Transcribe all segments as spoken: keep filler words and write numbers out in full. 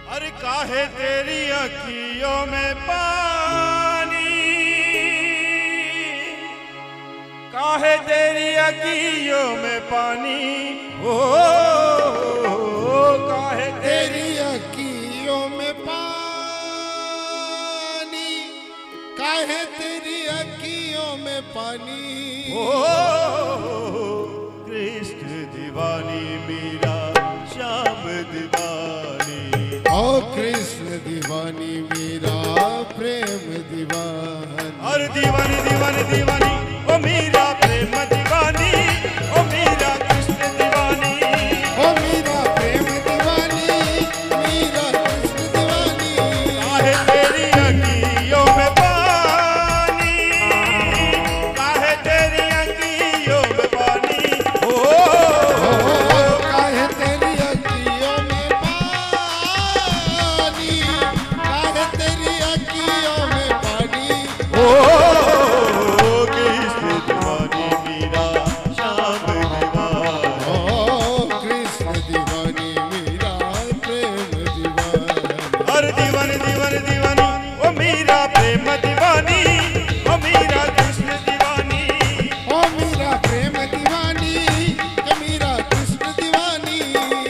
अरे काहे तेरी अखियों में पानी, काहे तेरी अखियों में पानी, ओ काहे तेरी अखियों में पानी, काहे तेरी अखियों में पानी, ओ कृष्ण दीवानी मीरा श्याम दीवानी, ओ कृष्ण दीवानी मीरा प्रेम दीवानी, और दीवानी दीवानी दीवानी ओ मीरा प्रेम दीवानी, ओ मीरा कृष्ण दीवानी, ओ मीरा प्रेम दीवानी, मीरा कृष्ण दीवानी, काहे तेरी अखियों में पानी, काहे तेरी अखियों में पानी, ओ काहे तेरी अखियों में पानी, काहे तेरी अखियों में पानी, ओ कृष्ण दीवानी मीरा श्याम दीवानी, ओ कृष्ण दीवानी मीरा प्रेम दीवानी, और दीवानी दीवानी दीवानी ओ मीरा प्रेम दीवानी, ओ मीरा कृष्ण दीवानी, ओ मीरा प्रेम दीवानी, ओ मीरा कृष्ण दीवानी,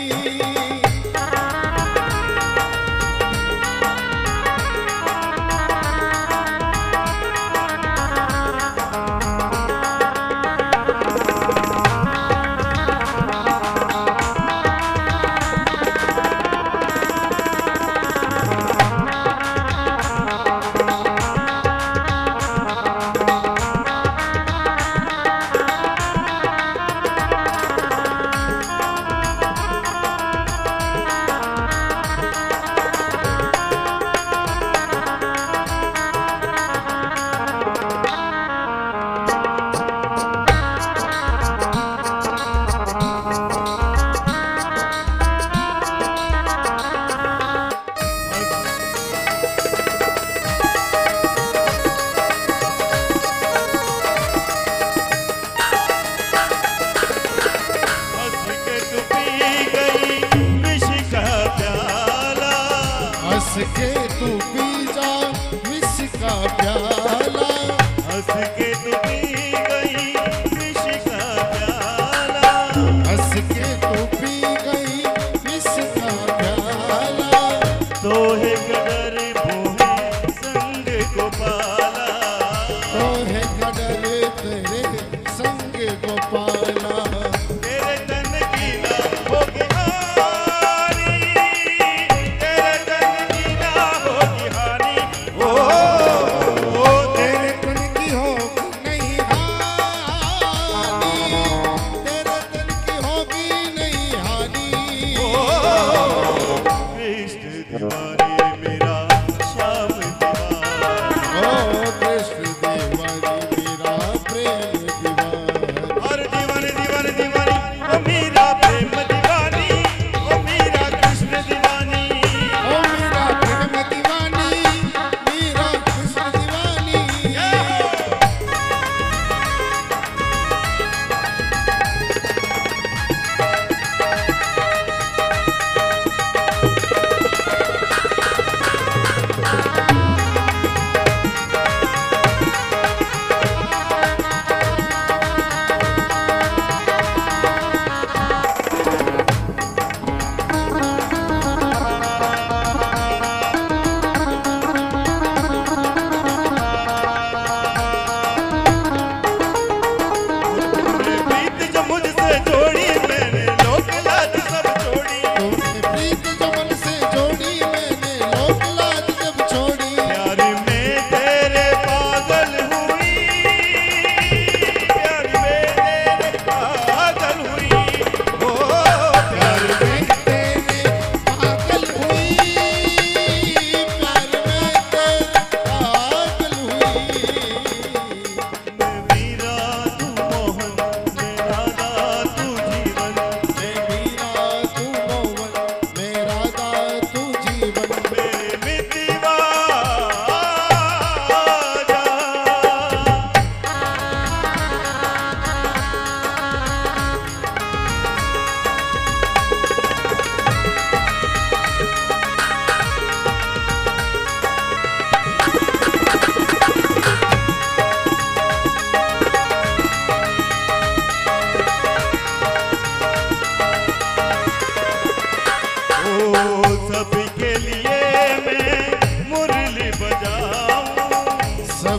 हंस के तू पी गई विष का प्याला, हंस के तू पी जा विष का प्याला, हंस के तू पी गई विष का प्याला, हंस के तू पी गई विष का प्याला, तो है गदर भोहे संग गोपाला, तो है गडर तेरे संग गोपाला, तेरे तन की ना होगी हानि, तेरे तन की ना होगी हानि, ओ तेरे तन की होगी नहीं हानि, तेरे तन की होगी नहीं हानि, कृष्ण दीवानी मेरा श्याम दीवानी, ओ कृष्ण दीवानी मेरा प्रेम दीवानी, और दीवानी दीवानी दीवानी ओ मेरा प्रेम दीवानी, ओ मेरा कृष्ण दीवानी, ओ मेरा प्रेम दीवानी, मेरा कृष्ण दीवानी,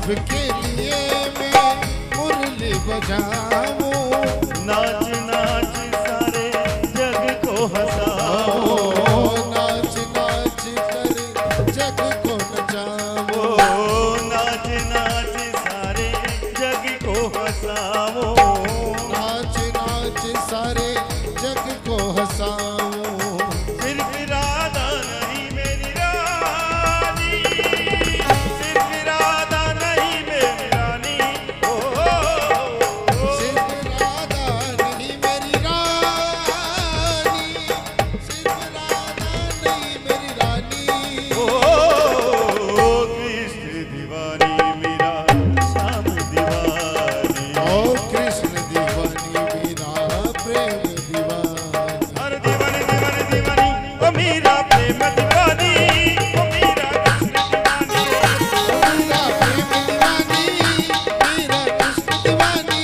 सबके लिए मैं मुरली बजाऊं, नाच नाच सारे जग को हंसाओ, नाच नाच कर जग को नचाओ, नाच नाच सारे जग को हंसाओ, नाच नाच सारे जग को हंसाओ। सिर्फ राधा नहीं मेरी रानी, सिर्फ राधा नहीं मेरी रानी, ओ, सिर्फ राधा नहीं मेरी रानी, सिर्फ राधा नहीं मेरी रानी, ओ, कृष्ण दीवानी मेरा श्याम दीवानी, ओ कृष्ण दीवानी मेरा प्रेम दीवानी, हर दीवानी दीवानी दीवानी, ओ मेरा प्रेम दीवानी, ओ मेरा कृष्ण दीवानी, मेरा प्रेम दीवानी, मेरा कृष्ण दीवानी।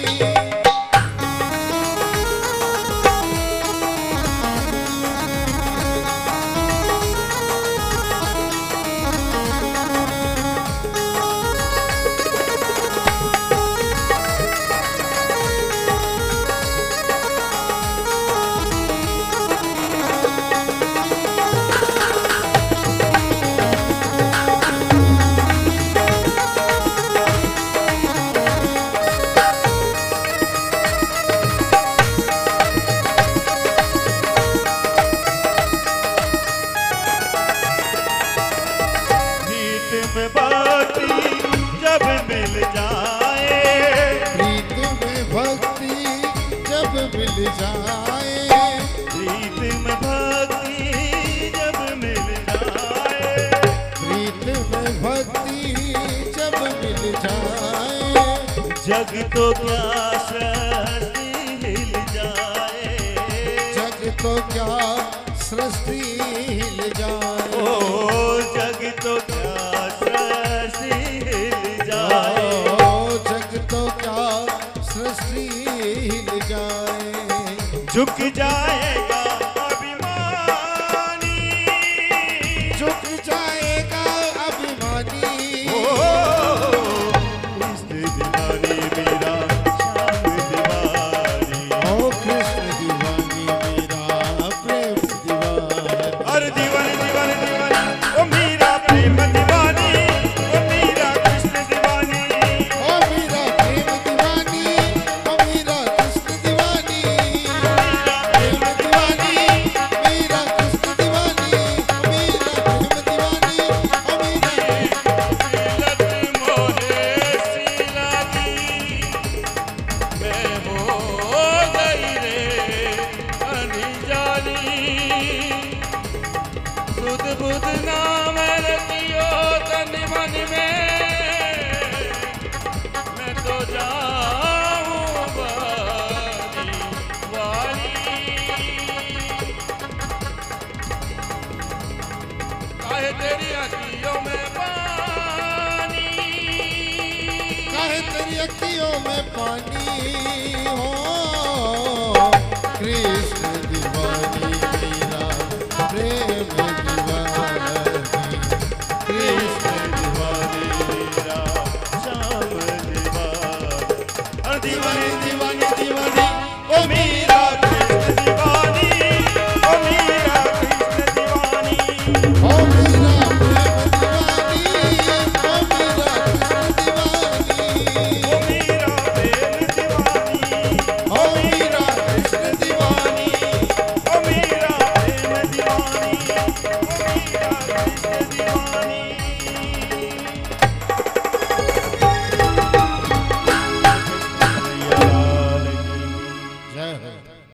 गीत में भक्ति जब मिल जाए, प्रीत में भक्ति जब मिल जाए, गीत में भक्ति जब मिल जाए, प्रीत में भक्ति जब मिल जाए, जग तो क्या सृष्टि हिल जाए, जग तो क्या सृष्टि हिल जाए, ओ जग तो क्या सृष्टि हिल जाए, ओ जग तो क्या सृष्टि हिल जाए। झुक जाएगा अभिमानी, झुक जाएगा अभिमानी, ओ कृष्ण दीवानी मेरा श्याम दीवानी, ओ कृष्ण दीवानी मेरा प्रेम दीवानी, हर दीवानी दीवानी दीवानी, ओ मेरा प्रेम दीवानी, ओ मेरा कृष्ण दीवानी, ओ मेरा प्रेम दीवानी, ओ मेरा कृष्ण दीवानी, मेरा प्रेम दीवानी, मेरा कृष्ण दीवानी, मेरा प्रेम दीवानी, ओ मेरा लत मोहे सी लगी, मैं हो गई रे अनजानी, सुध बुध नाम रखियो तन मन में, मैं तो जाऊं बारी वाली, काहे तेरी अखियों में पानी, काहे तेरी अखियों में पानी,